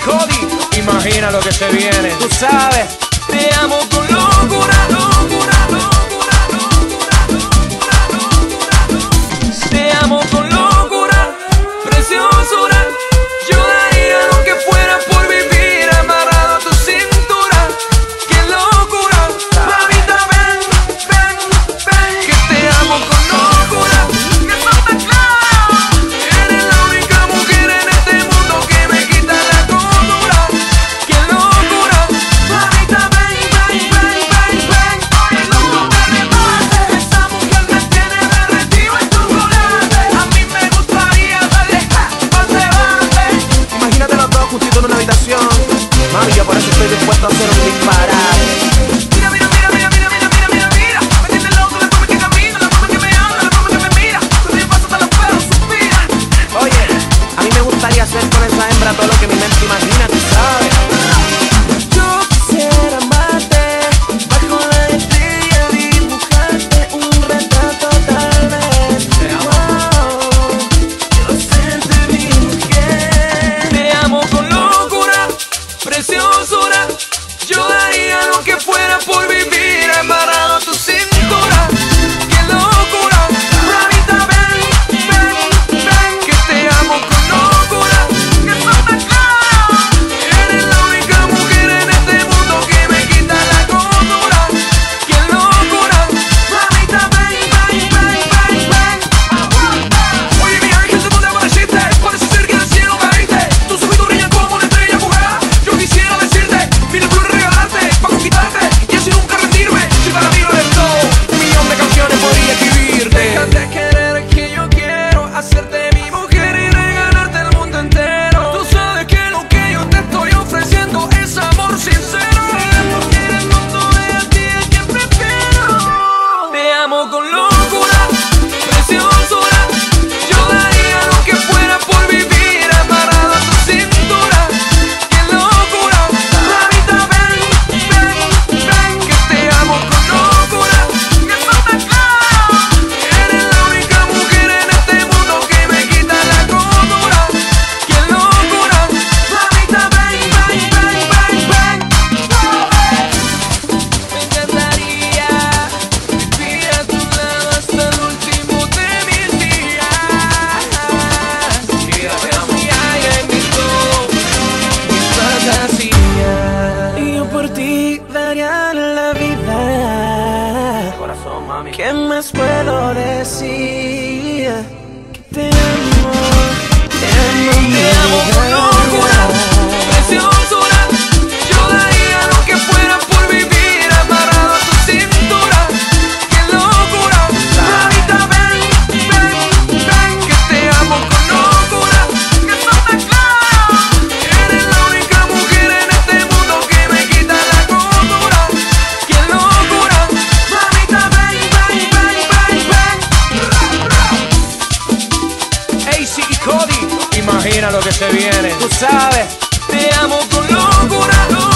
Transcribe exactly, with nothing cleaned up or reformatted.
Cody, imagina lo que se viene. Tú sabes, te amo con locura, locura, locura, locura, locura, locura. Te amo con locura, preciosura. Yo daría lo que fuera por vivir amarrado a tu cintura. ¡Qué locura! Mamita, ven, ven, ven. Que te amo con locura, que eso está claro. Eres la única mujer en este mundo que me quita la cordura. ¡Qué locura! Mamita, ven, ven, ven, ven, ven. Oye, loco, te rebate. Esa mujer me tiene derretido en chocolate. A mí me gustaría darle pase, base. imagínate los dos juntitos en una habitación. Mami, yo por eso estoy dispuesto a hacer un disparate. Mira, mira, mira, mira, mira, mira, mira, mira, mira. Me tiene loco la forma que camina, la forma que me habla, la forma que me mira. Cuando yo paso hasta los perros suspiran. Oye, a mí me gustaría hacer con esa hembra todo lo que mi mente imagina, tú sabes. Yo quisiera amarte bajo la estrella, dibujarte un retrato tal vez. Wow, quiero serte mi mujer. Te amo con locura, preciosura. Yo daría lo que fuera por vivir amarrado a tu cintura. ¡Qué locura! Mamita, ven, ven, ven. Que te amo con locura, que eso está claro. Eres la única mujer en este mundo que me quita la cordura. ¡Qué locura! Mamita, ven, ven, ven, ven, ven. Aguanta. Oye, mi ángel, se pone a chiste. Parece ser que del cielo caíste. Tus ojitos brillan como una estrella, mujer. Yo quisiera decirte mil flores, regalarte pa' conquistarte y así nunca rendirme. Si para mí lo eres todo, un millón de canciones podría escribirte. Déjate querer que yo quiero hacerte mi mujer y regalarte el mundo entero. Tú sabes que lo que yo te estoy ofreciendo es amor sincero. Porque en el mundo es a ti el que prefiero. Te amo con locura, preciosura. Yo daría lo que fuera por vivir amarrado a tu cintura. ¡Qué locura! Mamita, ven, ven, ven. Que te amo con locura, que eso está claro. Eres la única mujer en este mundo que me quita la cordura. ¡Qué locura! Mamita, ven, ven, ven, ven, ven. Me encantaría vivir a tu lado hasta el último de mis días. Vida, te amo. Y hay en mi todo, mis fantasías. Y yo por ti daría la vida. Corazón, mami. ¿Qué más puedo decir? Que te amo, te amo, Te amo con locura, preciosura. Yo daría lo que fuera por vivir amarrado a tu cintura. ¡Qué locura! Mamita, ven, ven, ven. Que te amo con locura, que eso está claro. Eres la única mujer en este mundo que me quita la cordura. ¡Qué locura! Mamita, ven, ven, ven, ven, ven. A C y Cody, imagina lo que se viene. Tú sabes, te amo con locura, locura.